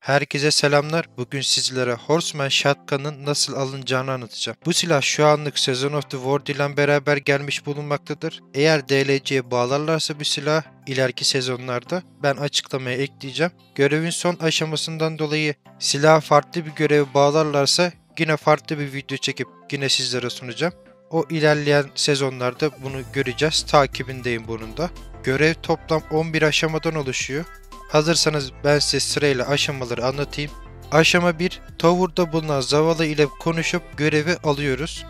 Herkese selamlar. Bugün sizlere Horseman Shotgun'ın nasıl alınacağını anlatacağım. Bu silah şu anlık Season of the War ile beraber gelmiş bulunmaktadır. Eğer DLC'ye bağlarlarsa bu silah ileriki sezonlarda ben açıklamaya ekleyeceğim. Görevin son aşamasından dolayı silah farklı bir göreve bağlarlarsa yine farklı bir video çekip yine sizlere sunacağım. O ilerleyen sezonlarda bunu göreceğiz. Takibindeyim bunun da. Görev toplam 11 aşamadan oluşuyor. Hazırsanız ben size sırayla aşamaları anlatayım. Aşama 1. Tower'da bulunan zavallı ile konuşup görevi alıyoruz.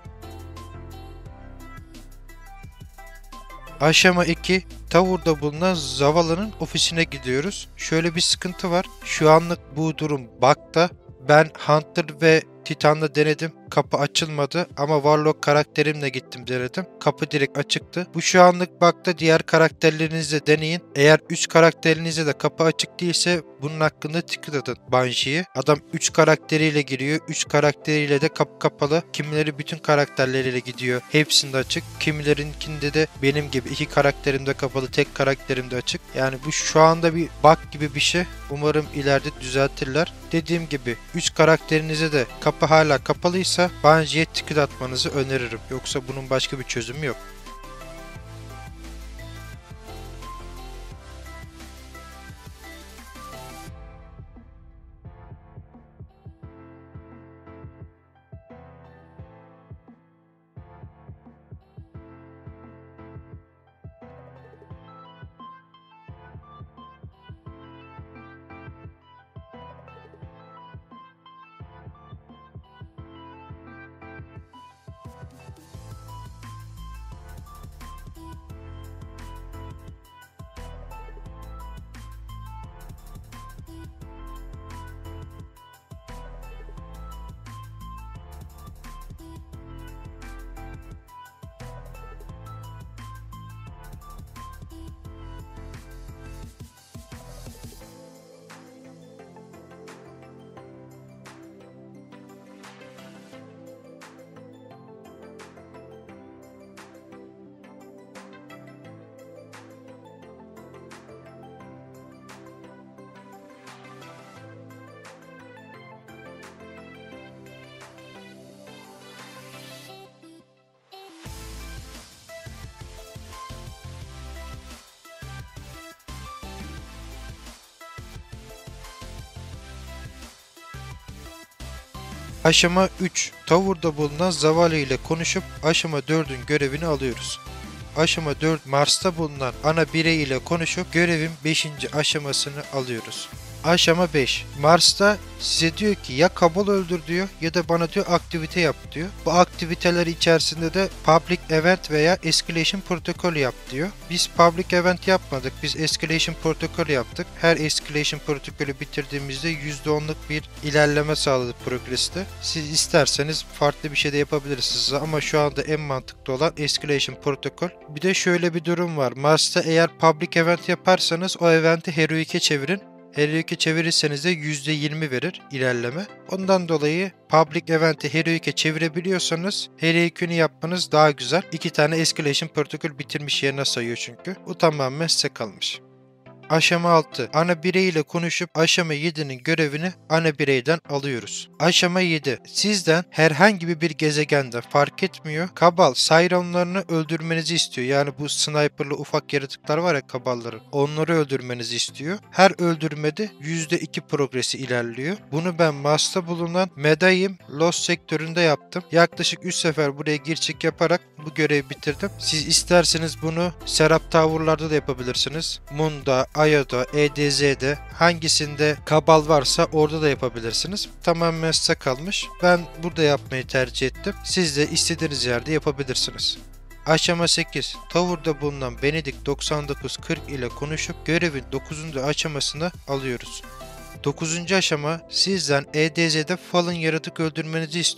Aşama 2. Tower'da bulunan zavallının ofisine gidiyoruz. Şöyle bir sıkıntı var. Şu anlık bu durum bug'da. Ben Hunter ve Titan'la denedim. Kapı açılmadı ama Warlock karakterimle gittim denedim. Kapı direkt açıktı. Bu şu anlık bug'da, diğer karakterlerinizle deneyin. Eğer 3 karakterinizde de kapı açık değilse bunun hakkında ticket atın Banshee'ye. Adam 3 karakteriyle giriyor. 3 karakteriyle de kapı kapalı. Kimileri bütün karakterleriyle gidiyor. Hepsinde açık. Kimilerinkinde de benim gibi 2 karakterim de kapalı, tek karakterim de açık. Yani bu şu anda bir bug gibi bir şey. Umarım ileride düzeltirler. Dediğim gibi 3 karakterinize de kapı hala kapalıysa Bungie'ye ticket atmanızı öneririm. Yoksa bunun başka bir çözümü yok. Aşama 3. Tower'da bulunan zavallı ile konuşup aşama 4'ün görevini alıyoruz. Aşama 4. Mars'ta bulunan ana birey ile konuşup görevin 5. aşamasını alıyoruz. Aşama 5. Mars'ta size diyor ki ya Cabal öldür diyor ya da bana diyor aktivite yap diyor. Bu aktiviteler içerisinde de Public Event veya Escalation Protocol yap diyor. Biz Public Event yapmadık. Biz Escalation Protocol yaptık. Her Escalation Protocol'ü bitirdiğimizde %10'luk bir ilerleme sağladı progress'te. Siz isterseniz farklı bir şey de yapabilirsiniz ama şu anda en mantıklı olan Escalation Protocol. Bir de şöyle bir durum var. Mars'ta eğer Public Event yaparsanız o eventi Heroic'e çevirin. Heroic'e çevirirseniz de %20 verir ilerleme. Ondan dolayı Public Event'i Heroic'e çevirebiliyorsanız Heroic'ini yapmanız daha güzel. 2 tane Escalation Protocol bitirmiş yerine sayıyor çünkü. Bu tamamen size kalmış. Aşama 6. Ana birey ile konuşup aşama 7'nin görevini ana bireyden alıyoruz. Aşama 7. Sizden herhangi bir gezegende fark etmiyor. Cabal Siren'larını öldürmenizi istiyor. Yani bu sniperlı ufak yaratıklar var ya Cabal'ların. Onları öldürmenizi istiyor. Her öldürmede %2 progresi ilerliyor. Bunu ben Mars'ta bulunan Medayim Lost sektöründe yaptım. Yaklaşık 3 sefer buraya gir çık yaparak bu görevi bitirdim. Siz isterseniz bunu Serap Tower'larda da yapabilirsiniz. Moon'da, Aya'da, EDZ'de hangisinde Cabal varsa orada da yapabilirsiniz. Tamamen size kalmış. Ben burada yapmayı tercih ettim. Siz de istediğiniz yerde yapabilirsiniz. Aşama 8. Tower'da bulunan Benedict 9940 ile konuşup görevin 9. aşamasını alıyoruz. 9. aşama sizden EDZ'de Fallen yaratık öldürmenizi istiyor.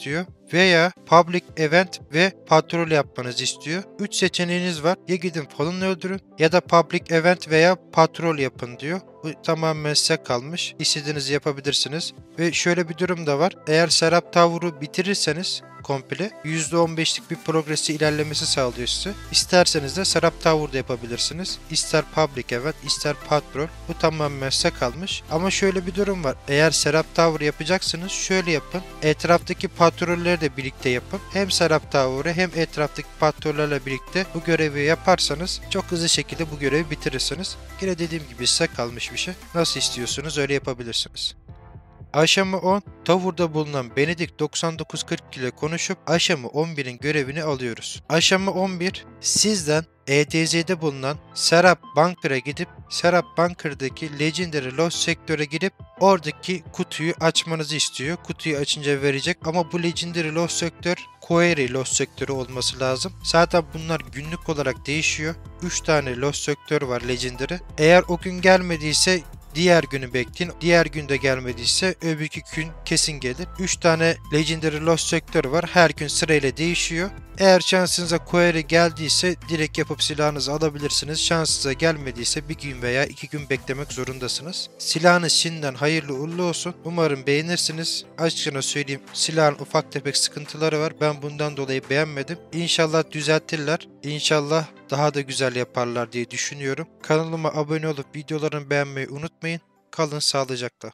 veya Public Event ve Patrol yapmanızı istiyor. 3 seçeneğiniz var. Ya gidin falanı öldürün ya da Public Event veya Patrol yapın diyor. Bu tamamen size kalmış. İstediğinizi yapabilirsiniz. Ve şöyle bir durum da var. Eğer Serap Tower'u bitirirseniz komple %15'lik bir progresi ilerlemesi sağlıyor size. İsterseniz de Serap Tower'da yapabilirsiniz. İster Public Event, ister Patrol. Bu tamamen size kalmış. Ama şöyle bir durum var. Eğer Serap Tower yapacaksınız şöyle yapın. Etraftaki patrolleri de birlikte yapın. Hem Serap Tower'ı hem etraftaki patrollerle birlikte bu görevi yaparsanız çok hızlı şekilde bu görevi bitirirsiniz. Yine dediğim gibi size kalmış bir şey. Nasıl istiyorsunuz öyle yapabilirsiniz. Aşama 10, Tower'da bulunan Benedict 9940 ile konuşup aşama 11'in görevini alıyoruz. Aşama 11, sizden ETZ'de bulunan Serap Bunker'a gidip Serap Bunker'daki Legendary Lost sektöre girip oradaki kutuyu açmanızı istiyor. Kutuyu açınca verecek ama bu Legendary Lost sektör Quarry Lost sektörü olması lazım. Zaten bunlar günlük olarak değişiyor. 3 tane Lost sektör var Legendary. Eğer o gün gelmediyse diğer günü bekleyin. Diğer günde gelmediyse öbürkü gün kesin gelir. 3 tane Legendary Lost sektör var. Her gün sırayla değişiyor. Eğer şansınıza Quarry geldiyse direkt yapıp silahınızı alabilirsiniz. Şansınıza gelmediyse bir gün veya 2 gün beklemek zorundasınız. Silahınız şimdiden hayırlı uğurlu olsun. Umarım beğenirsiniz. Açıkçası söyleyeyim, silahın ufak tefek sıkıntıları var. Ben bundan dolayı beğenmedim. İnşallah düzeltirler. İnşallah daha da güzel yaparlar diye düşünüyorum. Kanalıma abone olup videolarımı beğenmeyi unutmayın. Kalın sağlıcakla.